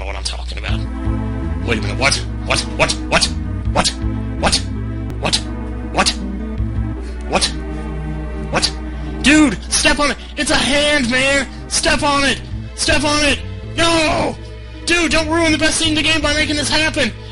what I'm talking about. Wait a minute, what? What? What? What? What? What? What? What? What? What? Dude, step on it! It's a hand, man! Step on it! Step on it! No! Dude, don't ruin the best thing in the game by making this happen!